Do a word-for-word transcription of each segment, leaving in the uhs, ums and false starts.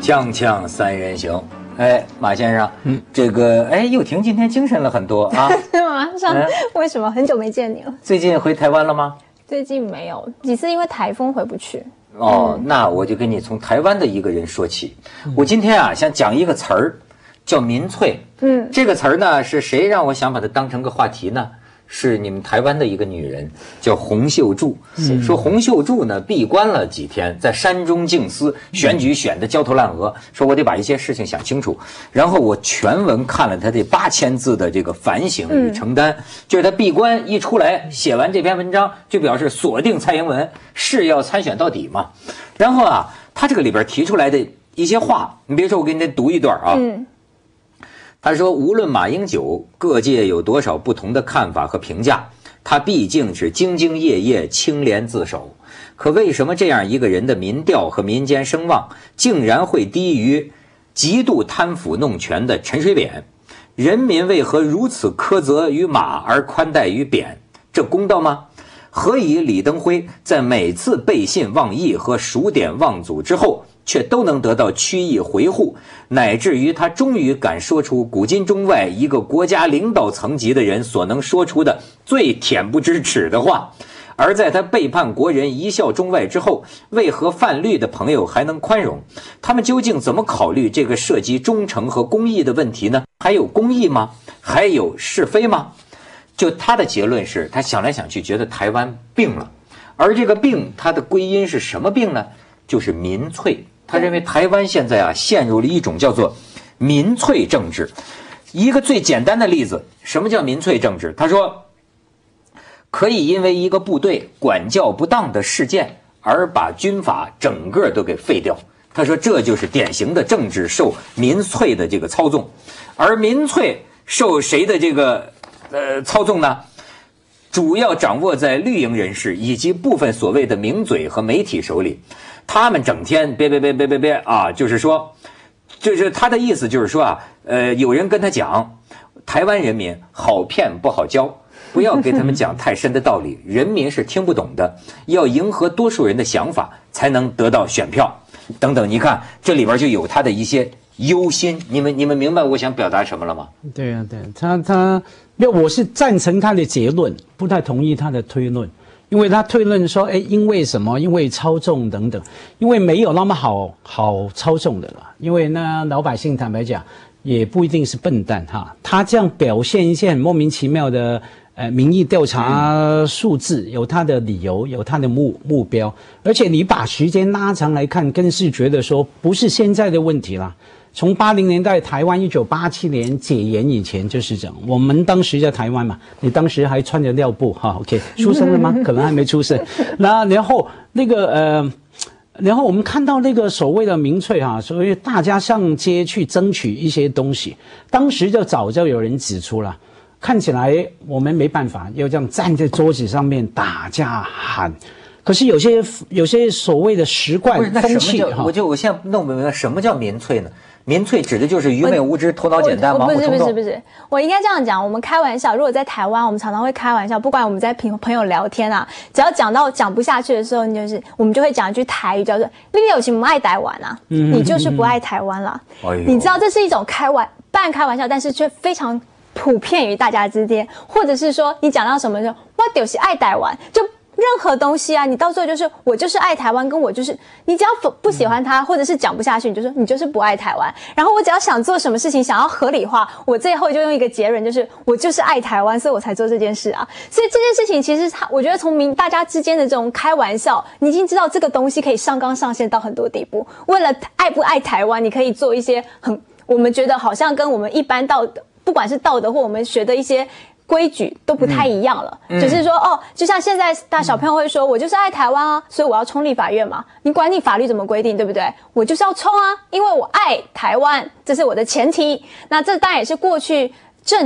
锵锵三人行，哎，马先生，嗯，这个，哎，又婷今天精神了很多啊。 是吗？上、嗯、为什么很久没见你了？ 最近回台湾了吗？ 最近没有，几次因为台风回不去。 哦，嗯、那我就跟你从台湾的一个人说起。嗯、我今天啊，想讲一个词儿，叫民粹。嗯，这个词儿呢，是谁让我想把它当成个话题呢？是你们台湾的一个女人，叫洪秀柱。嗯、说洪秀柱呢闭关了几天，在山中静思，选举选得焦头烂额。说我得把一些事情想清楚。然后我全文看了他这八千字的这个反省与承担，嗯、就是他闭关一出来，写完这篇文章，就表示锁定蔡英文是要参选到底嘛。然后啊，他这个里边提出来的一些话，你别说，我给你读一段啊。嗯，他说，无论马英九，各界有多少不同的看法和评价，他毕竟是兢兢业业、清廉自守。可为什么这样一个人的民调和民间声望竟然会低于极度贪腐弄权的陈水扁？人民为何如此苛责于马而宽待于扁？这公道吗？何以李登辉在每次背信忘义和数典忘祖之后，却都能得到曲意回护，乃至于他终于敢说出古今中外一个国家领导层级的人所能说出的最恬不知耻的话？而在他背叛国人贻笑中外之后，为何泛绿的朋友还能宽容？他们究竟怎么考虑这个涉及忠诚和公义的问题呢？还有公义吗？还有是非吗？就他的结论是，他想来想去觉得台湾病了，而这个病它的归因是什么病呢？就是民粹。他认为台湾现在啊陷入了一种叫做民粹政治。一个最简单的例子，什么叫民粹政治？他说，可以因为一个部队管教不当的事件而把军阀整个都给废掉。他说这就是典型的政治受民粹的这个操纵。而民粹受谁的这个呃操纵呢？主要掌握在绿营人士以及部分所谓的名嘴和媒体手里。他们整天别别别别别别啊，就是说，就是他的意思就是说啊，呃，有人跟他讲，台湾人民好骗不好教，不要给他们讲太深的道理，人民是听不懂的，要迎合多数人的想法才能得到选票，等等。你看这里边就有他的一些忧心，你们你们明白我想表达什么了吗？ 对啊，对，他他，我是赞成他的结论，不太同意他的推论。因为他推论说，哎，因为什么？因为操纵等等，因为没有那么好好操纵的了。因为呢，老百姓坦白讲，也不一定是笨蛋哈。他这样表现一些很莫名其妙的呃民意调查数字，有他的理由，有他的目目标。而且你把时间拉长来看，更是觉得说，不是现在的问题啦。从八零年代台湾一九八七年解严以前就是这样，我们当时在台湾嘛，你当时还穿着尿布哈 ，OK， 出生了吗？可能还没出生。那然后那个呃，然后我们看到那个所谓的民粹哈，所谓大家上街去争取一些东西，当时就早就有人指出了，看起来我们没办法，要这样站在桌子上面打架喊。可是有些有些所谓的时怪风气哈， 我就我现在弄不明白什么叫民粹呢？民粹指的就是愚昧无知、头脑简单、盲目冲动。 不是不是不是，我应该这样讲。我们开玩笑，如果在台湾，我们常常会开玩笑，不管我们在朋朋友聊天啊，只要讲到讲不下去的时候，你就是我们就会讲一句台语，叫做“你有什么爱台湾啊？你就是不爱台湾啦。哎”你知道这是一种开玩半开玩笑，但是却非常普遍于大家之间，或者是说你讲到什么就我就是爱台湾就。任何东西啊，你到最后就是我就是爱台湾，跟我就是你只要不喜欢他，或者是讲不下去，你就说你就是不爱台湾。然后我只要想做什么事情，想要合理化，我最后就用一个结论，就是我就是爱台湾，所以我才做这件事啊。所以这件事情其实他，我觉得从民大家之间的这种开玩笑，你已经知道这个东西可以上纲上线到很多地步。为了爱不爱台湾，你可以做一些很我们觉得好像跟我们一般道德，不管是道德或我们学的一些。规矩都不太一样了，嗯、只是说哦，就像现在大小朋友会说，我就是爱台湾啊，所以我要冲立法院嘛。你管你法律怎么规定，对不对？我就是要冲啊，因为我爱台湾，这是我的前提。那这当然也是过去政党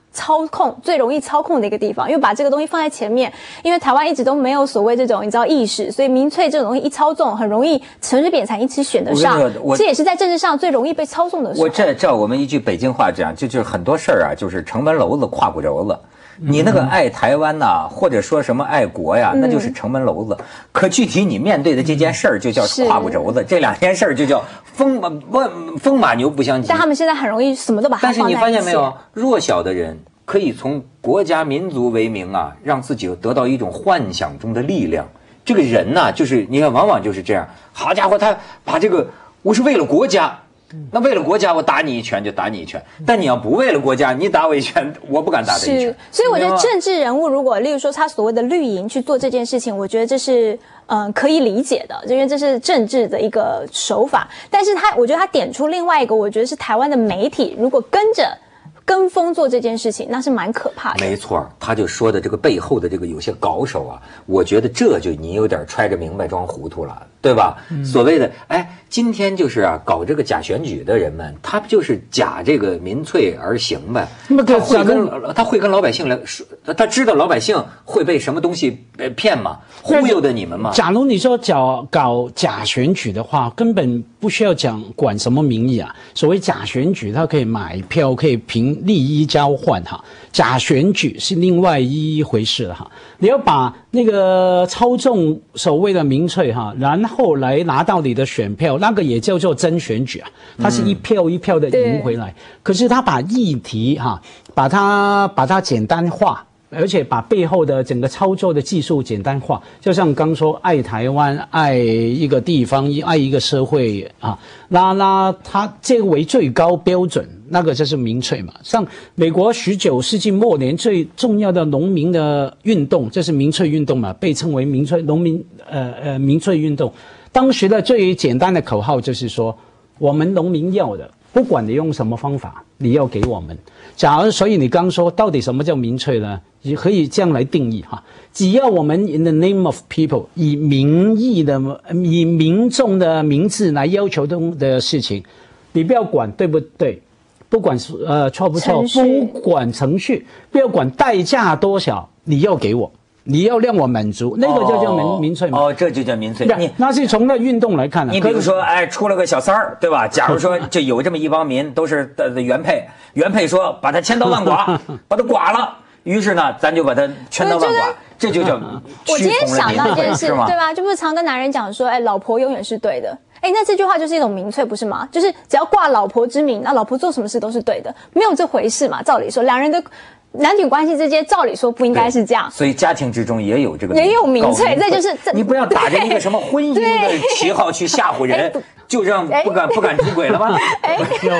操控最容易操控的一个地方，因为把这个东西放在前面，因为台湾一直都没有所谓这种你知道意识，所以民粹这种东西一操纵，很容易陈水扁才一直选得上，这也是在政治上最容易被操纵的时候。 我这照我们一句北京话讲，就就是很多事儿啊，就是城门楼子跨不着了。你那个爱台湾呐、啊，或者说什么爱国呀，那就是城门楼子。嗯、可具体你面对的这件事儿，就叫跨不轴子。这两件事儿就叫风马不风马牛不相及。 但他们现在很容易什么都把它放在一起。 但是你发现没有，弱小的人可以从国家民族为名啊，让自己得到一种幻想中的力量。这个人呐、啊，就是你看，往往就是这样。好家伙，他把这个我是为了国家。那为了国家，我打你一拳就打你一拳。但你要不为了国家，你打我一拳，我不敢打他一拳。 是，所以我觉得政治人物如果，例如说他所谓的绿营去做这件事情，我觉得这是嗯、呃、可以理解的，因为这是政治的一个手法。但是他，我觉得他点出另外一个，我觉得是台湾的媒体如果跟着跟风做这件事情，那是蛮可怕的。 没错，他就说的这个背后的这个有些搞手啊，我觉得这就你有点揣着明白装糊涂了，对吧？嗯、所谓的哎。今天就是啊，搞这个假选举的人们，他不就是假这个民粹而行呗？那么他会跟他会跟老百姓来说，他知道老百姓会被什么东西骗吗？忽悠的你们吗？ 假如你说搞搞假选举的话，根本不需要讲管什么名义啊。所谓假选举，它可以买票，可以凭利益交换哈。假选举是另外一回事了哈。你要把那个操纵所谓的民粹哈，然后来拿到你的选票。那个也叫做真选举啊，它是一票一票的赢回来。嗯、可是他把议题哈、啊，把它把它简单化，而且把背后的整个操作的技术简单化。就像刚说，爱台湾、爱一个地方、爱一个社会啊，拉拉它这个为最高标准，那个就是民粹嘛。像美国十九世纪末年最重要的农民的运动，这是民粹运动嘛，被称为民粹农民呃呃民粹运动。当时的最简单的口号就是说，我们农民要的，不管你用什么方法，你要给我们。假如所以你刚说到底什么叫民粹呢？也可以这样来定义哈，只要我们 in the name of people 以民意的以民众的名字来要求的事情，你不要管对不对，不管呃错不错，不管程序，不要管代价多少，你要给我。你要让我满足，那个就叫民、哦、民粹嘛。 哦，这就叫民粹。 你那是从那运动来看的、啊。 你比如说，哎，出了个小三儿，对吧？假如说就有这么一帮民，都是的原配，原配说把他千刀万剐，把他剐了。于是呢，咱就把他千刀万剐，这就叫我今天想到一件事，对吧？就不是常跟男人讲说，哎，老婆永远是对的。哎，那这句话就是一种民粹，不是吗？就是只要挂老婆之名，那老婆做什么事都是对的，没有这回事嘛。照理说，两人的男女关系之间，照理说不应该是这样。 所以家庭之中也有这个， 也有民粹，这就是这你不要打着一个什么婚姻的旗号去吓唬人，就让不敢不敢出轨了吗？ 哎，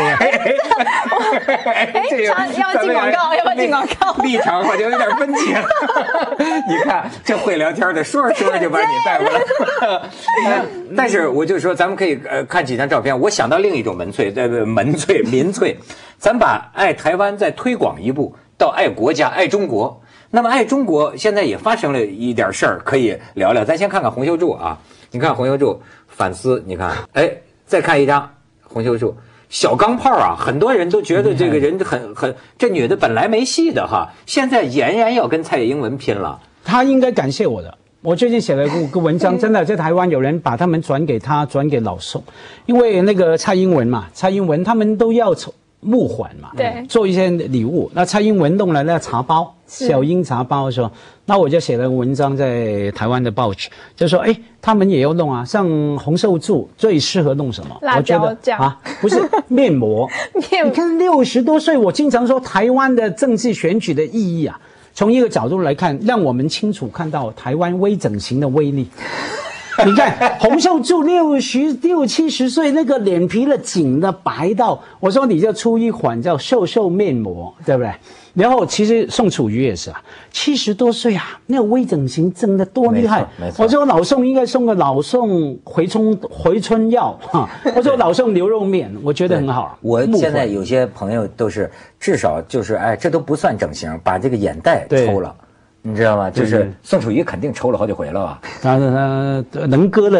哎，这个要进广告，要不要进广告？ 立场好像有点分歧了。你看这会聊天的，说着说着就把你带过来。但是我就说，咱们可以呃看几张照片，我想到另一种民粹，呃民粹民粹，咱把爱台湾再推广一步。到爱国家、爱中国，那么爱中国现在也发生了一点事儿，可以聊聊。咱先看看洪秀柱啊，你看洪秀柱反思，你看，哎，再看一张洪秀柱小钢炮啊，很多人都觉得这个人很很，这女的本来没戏的哈，现在俨然要跟蔡英文拼了。 她应该感谢我的。我最近写了一个文章，真的在台湾有人把他们转给他，转给老宋，因为那个蔡英文嘛，蔡英文他们都要募款嘛， 对， 做一些礼物。那蔡英文弄来那茶包，小英茶包说，那我就写了个文章在台湾的报纸，就说，哎，他们也要弄啊。像洪秀柱最适合弄什么？ 辣椒酱啊，不是面膜。面膜你看六十多岁，我经常说台湾的政治选举的意义啊，从一个角度来看，让我们清楚看到台湾微整形的威力。你看洪秀柱六十六七十岁，那个脸皮的紧的白到，我说你就出一款叫瘦瘦面膜，对不对？然后其实宋楚瑜也是啊，七十多岁啊，那个微整形真的多厉害。我说老宋应该送个老宋回春回春药哈，我说老宋牛肉面，我觉得很好。 我现在有些朋友都是至少就是哎，这都不算整形，把这个眼袋抽了。你知道吗？就是宋楚瑜肯定抽了好几回了吧？ 他他能割的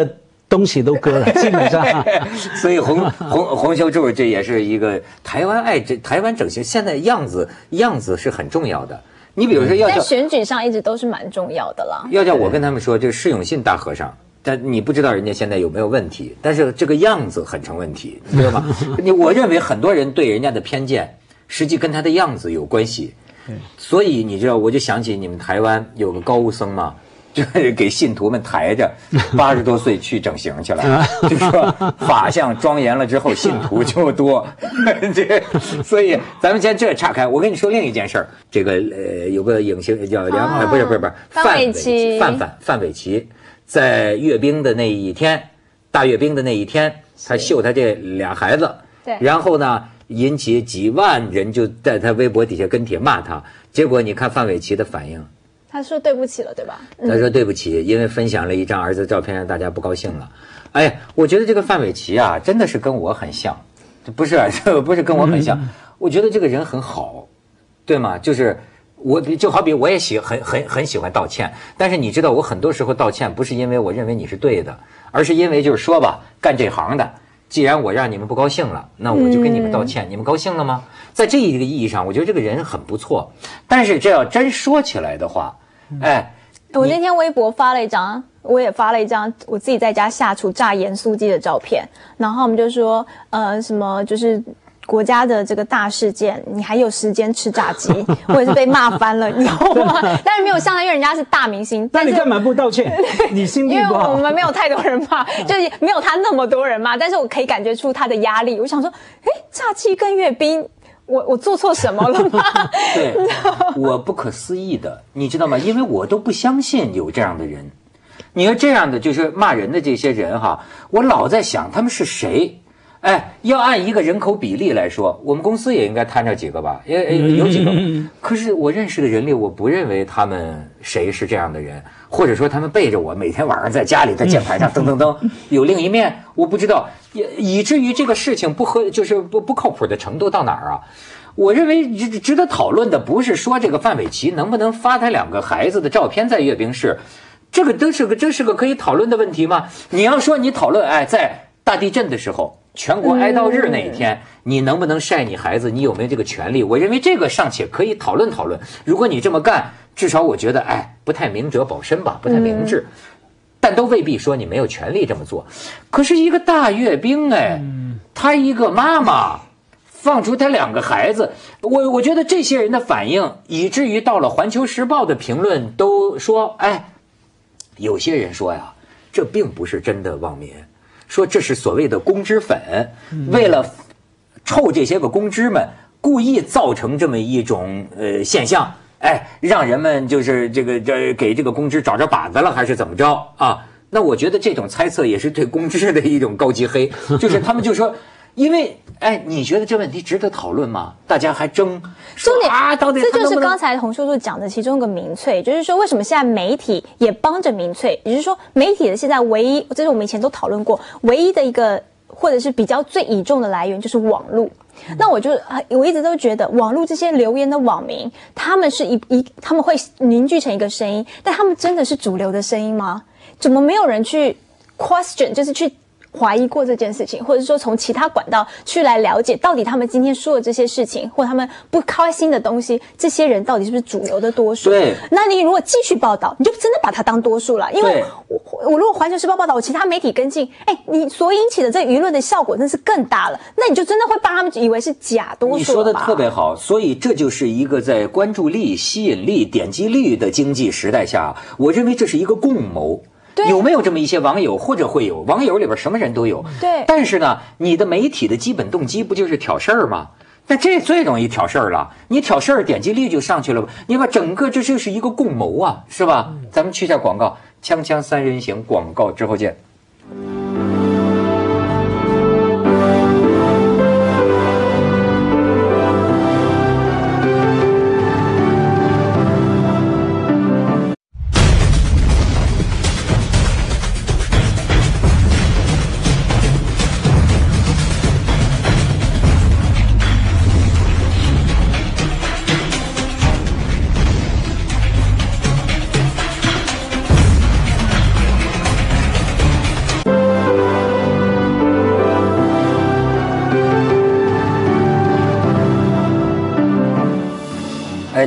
东西都割了，基本上。 所以洪洪洪秀柱这也是一个台湾爱这台湾整形，现在样子样子是很重要的。你比如说要在选举上一直都是蛮重要的啦。 要叫我跟他们说，这释永信大和尚。但你不知道人家现在有没有问题，但是这个样子很成问题，你知道吗？你我认为很多人对人家的偏见，实际跟他的样子有关系。所以你知道，我就想起你们台湾有个高悟僧嘛，就是给信徒们抬着，八十多岁去整形去了，就说法相庄严了之后，信徒就多。这，所以咱们先这岔开，我跟你说另一件事儿，这个呃有个影星叫梁，啊、不是不是不是范玮琪， 范范范玮琪。在阅兵的那一天，大阅兵的那一天，他秀他这俩孩子， 对， 然后呢，引起几万人就在他微博底下跟帖骂他。结果你看范玮琪的反应， 他说对不起了，对吧？ 嗯、他说对不起，因为分享了一张儿子的照片，让大家不高兴了。哎，我觉得这个范玮琪啊，真的是跟我很像，不是、啊，不是跟我很像。嗯、我觉得这个人很好，对吗？就是。我就好比我也喜很很很喜欢道歉，但是你知道我很多时候道歉不是因为我认为你是对的，而是因为就是说吧，干这行的，既然我让你们不高兴了，那我就跟你们道歉，嗯、你们高兴了吗？在这一个意义上，我觉得这个人很不错。但是这要真说起来的话，哎， 我那天微博发了一张，我也发了一张我自己在家下厨炸盐酥鸡的照片，然后我们就说，呃，什么就是。国家的这个大事件，你还有时间吃炸鸡，我也是被骂翻了，你知道吗？但是没有像他，因为人家是大明星。 那你干嘛不道歉？你心地不好。 因为我们没有太多人骂，就是没有他那么多人骂，但是我可以感觉出他的压力。我想说，哎，炸鸡跟阅兵，我我做错什么了吗？ 对，我不可思议的，你知道吗？因为我都不相信有这样的人。你说这样的就是骂人的这些人哈，我老在想他们是谁。哎，要按一个人口比例来说，我们公司也应该摊着几个吧，也有几个。可是我认识的人里，我不认为他们谁是这样的人，或者说他们背着我每天晚上在家里在键盘上噔噔噔，有另一面，我不知道，也以至于这个事情不合，就是不不靠谱的程度到哪儿啊？我认为值值得讨论的不是说这个范玮琪能不能发他两个孩子的照片在阅兵式，这个都是个这是个可以讨论的问题吗？你要说你讨论，哎，在大地震的时候。全国哀悼日那一天，你能不能晒你孩子？你有没有这个权利？我认为这个尚且可以讨论讨论。如果你这么干，至少我觉得，哎，不太明哲保身吧，不太明智。但都未必说你没有权利这么做。可是一个大阅兵，哎，他一个妈妈放出他两个孩子，我我觉得这些人的反应，以至于到了《环球时报》的评论都说，哎，有些人说呀，这并不是真的网民。说这是所谓的公知粉，为了臭这些个公知们，故意造成这么一种呃现象，哎，让人们就是这个这给这个公知找着靶子了，还是怎么着啊？那我觉得这种猜测也是对公知的一种高级黑，就是他们就说。因为，哎，你觉得这问题值得讨论吗？大家还争说啊，到底这就是刚才洪秀柱讲的其中一个民粹，就是说为什么现在媒体也帮着民粹，也就是说媒体的现在唯一，这是我们以前都讨论过，唯一的一个或者是比较最倚重的来源就是网络。那我就我一直都觉得网络这些留言的网民，他们是一一他们会凝聚成一个声音，但他们真的是主流的声音吗？怎么没有人去 question， 就是去怀疑过这件事情，或者说从其他管道去来了解到底他们今天说的这些事情，或他们不开心的东西，这些人到底是不是主流的多数？ 对。那你如果继续报道，你就真的把它当多数了，因为我我如果环球时报报道，我其他媒体跟进，哎，你所引起的这舆论的效果真是更大了，那你就真的会把他们以为是假多数了吧？ 你说的特别好，所以这就是一个在关注力、吸引力、点击率的经济时代下，我认为这是一个共谋。有没有这么一些网友，或者会有网友里边什么人都有？ 对。 但是呢，你的媒体的基本动机不就是挑事儿吗？那这最容易挑事儿了。你挑事儿，点击率就上去了吧？你把整个这就是一个共谋啊，是吧？嗯、咱们去下广告，锵锵三人行，广告之后见。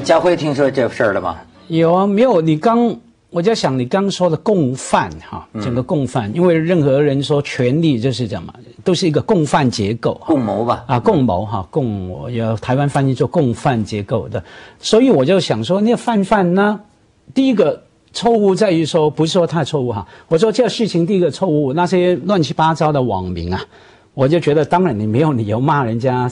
家辉听说这事儿了吗？ 有啊，没有？你刚我在想，你刚说的共犯哈，整个共犯，嗯、因为任何人说权力就是这样嘛，都是一个共犯结构， 共谋吧？ 啊，共谋哈，共我有台湾翻译做共犯结构的，所以我就想说，那个犯犯呢，第一个错误在于说，不是说他错误哈，我说这个事情第一个错误，那些乱七八糟的网民啊，我就觉得当然你没有理由骂人家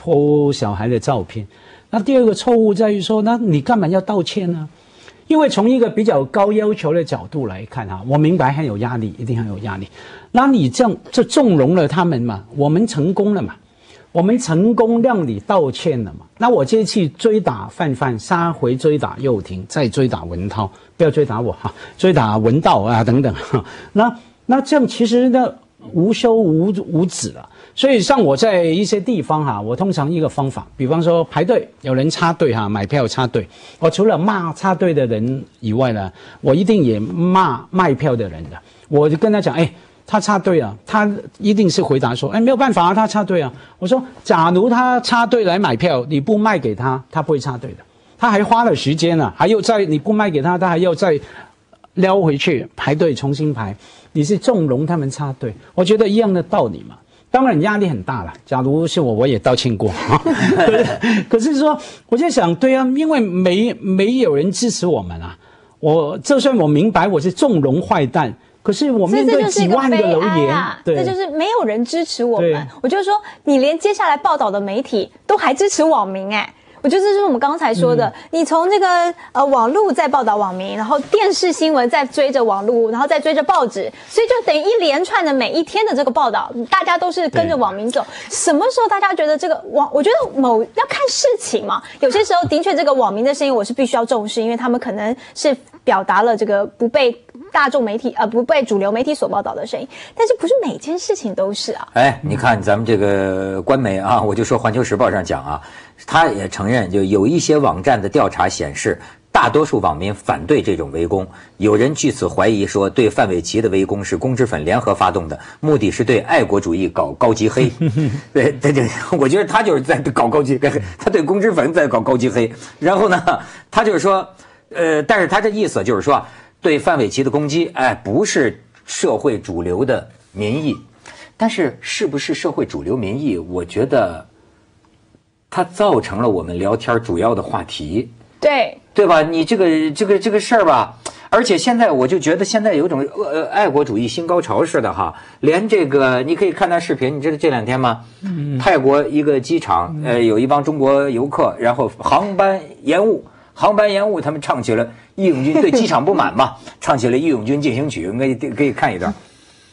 po小孩的照片。那第二个错误在于说，那你干嘛要道歉呢？因为从一个比较高要求的角度来看哈，我明白很有压力，一定很有压力。那你这样就纵容了他们嘛，我们成功了嘛，我们成功让你道歉了嘛。那我这次追打范范，杀回追打幼婷，再追打文涛，不要追打我哈，追打文道啊等等哈。那那这样其实呢无休无无止了。所以像我在一些地方哈，我通常一个方法，比方说排队有人插队哈，买票插队，我除了骂插队的人以外呢，我一定也骂卖票的人的。我就跟他讲，哎，他插队啊，他一定是回答说，哎，没有办法啊，他插队啊。我说，假如他插队来买票，你不卖给他，他不会插队的。他还花了时间啊，还要再你不卖给他，他还要再撩回去排队重新排，你是纵容他们插队，我觉得一样的道理嘛。当然压力很大了，假如是我，我也道歉过。可是说，我在想，对啊，因为没没有人支持我们啊。我就算我明白我是纵容坏蛋，可是我面对几万个留言， 啊、对，这就是没有人支持我们。我就说，你连接下来报道的媒体都还支持网民哎、欸。我觉得这就是我们刚才说的，嗯、你从这个呃网络在报道网民，然后电视新闻在追着网络，然后再追着报纸，所以就等于一连串的每一天的这个报道，大家都是跟着网民走。什么时候大家觉得这个网？我觉得某要看事情嘛，有些时候的确这个网民的声音我是必须要重视，因为他们可能是表达了这个不被大众媒体呃不被主流媒体所报道的声音，但是不是每件事情都是啊？ 哎，你看咱们这个官媒啊，我就说《环球时报》上讲啊，他也承认，就有一些网站的调查显示，大多数网民反对这种围攻。有人据此怀疑说，对范玮琪的围攻是公知粉联合发动的，目的是对爱国主义搞高级黑。对，对对，我觉得他就是在搞高级黑，他对公知粉在搞高级黑。然后呢，他就是说，呃，但是他这意思就是说，对范玮琪的攻击，哎，不是社会主流的民意。但是是不是社会主流民意，我觉得它造成了我们聊天主要的话题， 对对吧？你这个这个这个事儿吧，而且现在我就觉得现在有种呃爱国主义新高潮似的哈，连这个你可以看那视频，你知道这两天吗？嗯，泰国一个机场，呃，有一帮中国游客，然后航班延误，航班延误，他们唱起了《义勇军》，对机场不满嘛，唱起了《义勇军进行曲》，可以可以看一段。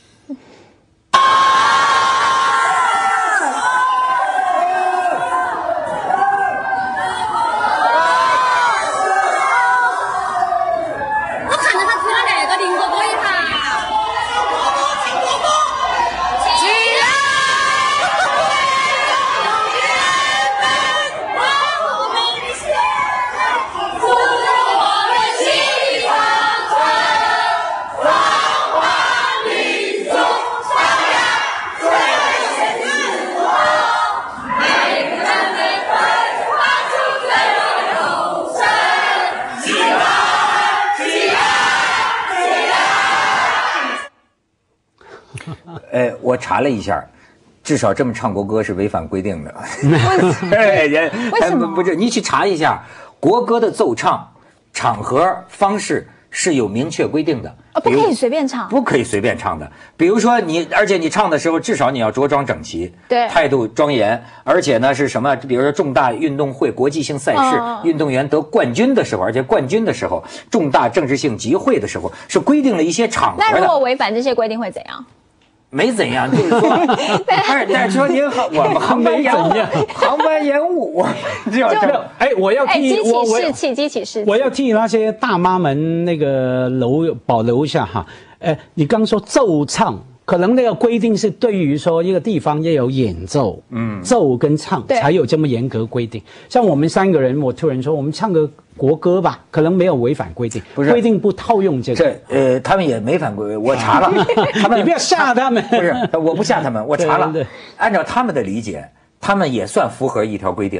呃，我查了一下，至少这么唱国歌是违反规定的。 为什么？ 不是，你去查一下，国歌的奏唱场合方式是有明确规定的， 哦，不可以随便唱， 不可以随便唱的。比如说你，而且你唱的时候，至少你要着装整齐， 对， 态度庄严，而且呢是什么？比如说重大运动会、国际性赛事，哦、运动员得冠军的时候，而且冠军的时候，重大政治性集会的时候，是规定了一些场合的。 那如果违反这些规定会怎样？ 没怎样，就是说，但是但是说您好，我们航班延误，航班延误，我这样这哎，我要替哎我我激起激起士气， 我要替那些大妈们那个留保留一下哈。呃，你刚说奏唱，可能那个规定是对于说一个地方要有演奏，嗯，奏跟唱才有这么严格规定。像我们三个人，我突然说我们唱个国歌吧，可能没有违反规定，不是规定不套用这个。 这呃，他们也没反规，我查了，他们你不要吓他们， 不是，我不吓他们，我查了，按照他们的理解，他们也算符合一条规定，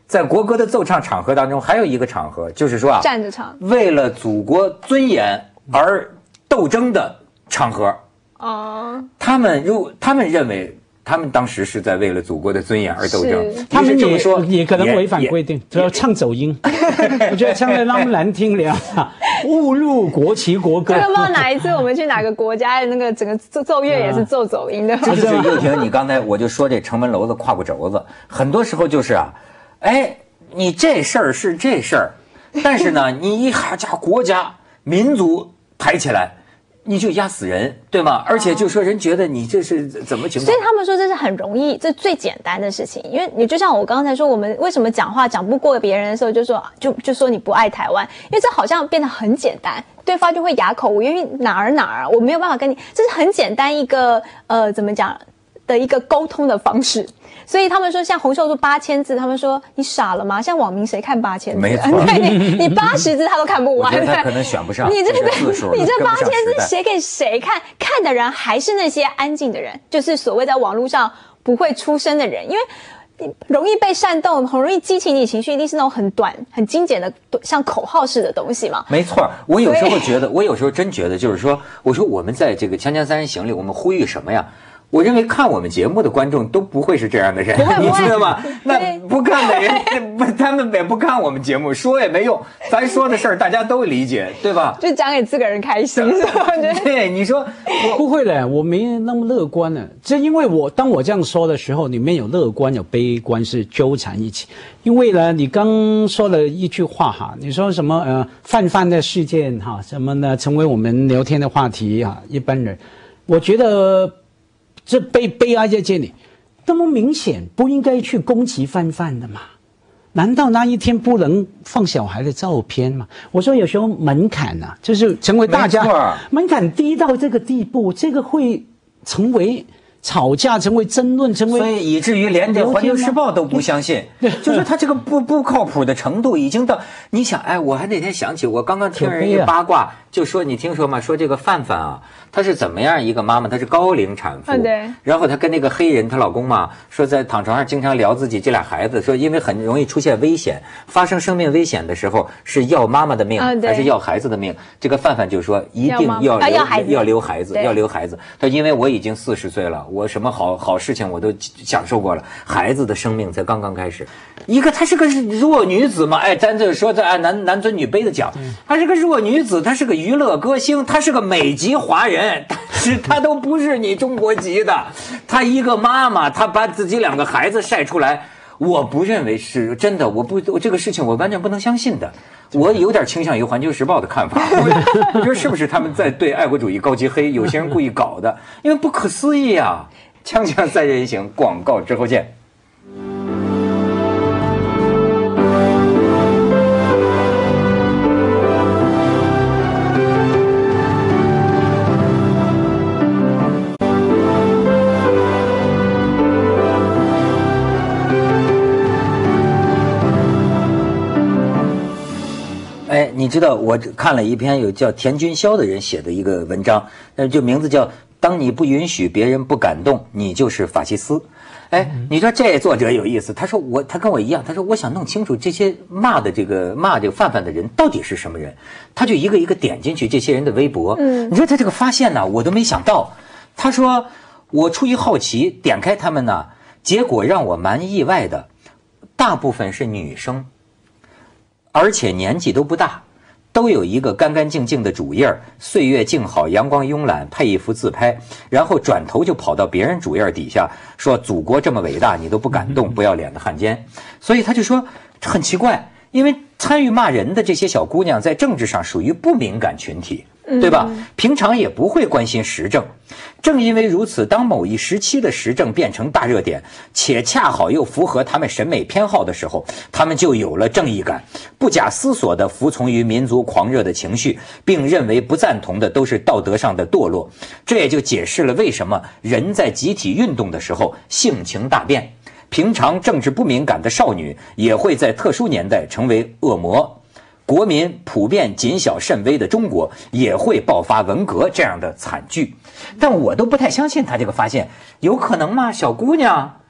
在国歌的奏唱场合当中，还有一个场合，就是说啊， 站着唱， 为了祖国尊严而斗争的场合。哦，他们如他们认为。他们当时是在为了祖国的尊严而斗争， 他们这么说也可能违反规定，只要唱走音，我觉得唱得那么难听了，误入国旗国歌。 这个不知道哪一次我们去哪个国家的那个整个奏奏乐也是奏走音的。 这就是又婷，你刚才我就说这城门楼子胯骨轴子，很多时候就是啊，哎，你这事儿是这事儿，但是呢，你一哈家国家民族抬起来。你就压死人，对吗？而且就说人觉得你这是怎么情况？ 所以他们说这是很容易，这最简单的事情。因为你就像我刚才说，我们为什么讲话讲不过别人的时候，就说就就说你不爱台湾，因为这好像变得很简单，对方就会哑口无言，因为哪儿哪儿我没有办法跟你，这是很简单一个呃怎么讲的一个沟通的方式。所以他们说，像洪秀柱八千字，他们说你傻了吗？像网民谁看八千字？ 没错， 对你你八十字他都看不完， 我觉得他可能选不上。 你这个字数， 你这八千字写给谁看？看的人还是那些安静的人，就是所谓在网络上不会出声的人，因为容易被煽动，很容易激起你情绪，一定是那种很短、很精简的，像口号式的东西嘛。 没错，我有时候觉得，我有时候真觉得，就是说，我说我们在这个《锵锵三人行》里，我们呼吁什么呀？我认为看我们节目的观众都不会是这样的人，你知道吗？那不看的人，不，他们也不看我们节目，说也没用。咱说的事儿大家都理解，对吧？ 就讲给自个人开心，是吧？ 对，你说不会的，我没那么乐观呢。这因为我当我这样说的时候，里面有乐观有悲观是纠缠一起。因为呢，你刚说了一句话哈，你说什么呃泛泛的事件哈，什么呢成为我们聊天的话题哈，一般人，我觉得。这悲悲哀在这里，那么明显不应该去攻击泛泛的嘛？难道那一天不能放小孩的照片吗？我说有时候门槛啊，就是成为大家门槛低到这个地步，这个会成为吵架，成为争论，成为所以以至于连这《环球时报》都不相信，就是他这个不不靠谱的程度已经到。你想，哎，我还那天想起，我刚刚听人一八卦，就说你听说吗？说这个范范啊。她是怎么样一个妈妈？她是高龄产妇， 对。 然后她跟那个黑人她老公嘛，说在躺床上经常聊自己这俩孩子，说因为很容易出现危险，发生生命危险的时候是要妈妈的命、啊、还是要孩子的命？这个范范就说一定要留、 要, 要, 要留孩子，要留孩子。她因为我已经四十岁了，我什么好好事情我都享受过了，孩子的生命才刚刚开始。一个她是个弱女子嘛，哎，咱就说在按男男尊女卑的讲，她是个弱女子，她是个娱乐歌星，她是个美籍华人。但是她都不是你中国籍的，她一个妈妈，她把自己两个孩子晒出来，我不认为是真的，我不，我这个事情我完全不能相信的，我有点倾向于《环球时报》的看法，我觉得是不是他们在对爱国主义高级黑，有些人故意搞的，因为不可思议啊！锵锵三人行，广告之后见。哎，你知道我看了一篇有叫田军霄的人写的一个文章，那就名字叫《当你不允许别人不感动，你就是法西斯》。哎，你说这作者有意思，他说我他跟我一样，他说我想弄清楚这些骂的这个骂这个范范的人到底是什么人，他就一个一个点进去这些人的微博。嗯，你说他这个发现呢，我都没想到。他说我出于好奇点开他们呢，结果让我蛮意外的，大部分是女生。而且年纪都不大，都有一个干干净净的主页，岁月静好，阳光慵懒，配一幅自拍，然后转头就跑到别人主页底下说祖国这么伟大，你都不感动，不要脸的汉奸。所以他就说很奇怪，因为参与骂人的这些小姑娘在政治上属于不敏感群体，对吧？平常也不会关心时政。正因为如此，当某一时期的时政变成大热点，且恰好又符合他们审美偏好的时候，他们就有了正义感，不假思索地服从于民族狂热的情绪，并认为不赞同的都是道德上的堕落。这也就解释了为什么人在集体运动的时候性情大变，平常政治不敏感的少女也会在特殊年代成为恶魔。国民普遍谨小慎微的中国也会爆发文革这样的惨剧，但我都不太相信他这个发现，有可能吗？小姑娘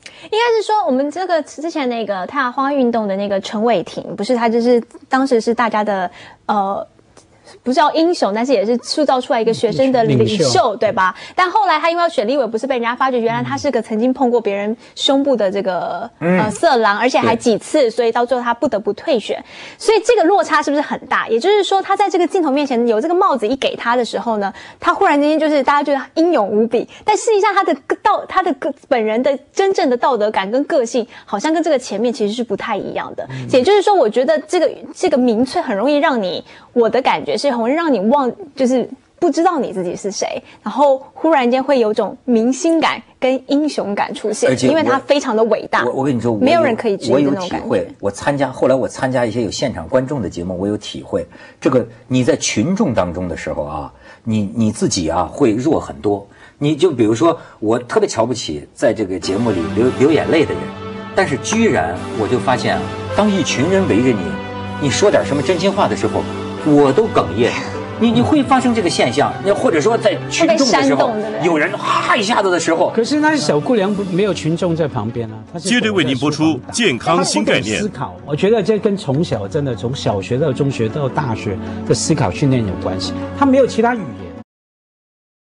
应该是说，我们这个之前那个太阳花运动的那个陈伟霆，不是他就是当时是大家的呃。不是叫英雄，但是也是塑造出来一个学生的领袖，领袖对吧？但后来他因为要选立委，不是被人家发觉，原来他是个曾经碰过别人胸部的这个、嗯、呃色狼，而且还几次，所以到最后他不得不退选。所以这个落差是不是很大？也就是说，他在这个镜头面前有这个帽子一给他的时候呢，他忽然间就是大家觉得英勇无比，但实际上他的道，他的本人的真正的道德感跟个性，好像跟这个前面其实是不太一样的。嗯、也就是说，我觉得这个这个民粹很容易让你，我的感觉是。很容易让你忘，就是不知道你自己是谁，然后忽然间会有种明星感跟英雄感出现，因为他非常的伟大。 我我跟你说， 没有人可以质疑的那种感觉。 我有体会，我参加后来我参加一些有现场观众的节目，我有体会。这个你在群众当中的时候啊，你你自己啊会弱很多。你就比如说，我特别瞧不起在这个节目里流流眼泪的人，但是居然我就发现啊，当一群人围着你，你说点什么真心话的时候。我都哽咽，你你会发生这个现象，你或者说在群众的时候，有人哈一下子的时候， 可是那小姑娘不没有群众在旁边啊。 接着为您播出健康新概念。 思考，我觉得这跟从小真的从小学到中学到大学的思考训练有关系。他没有其他语言。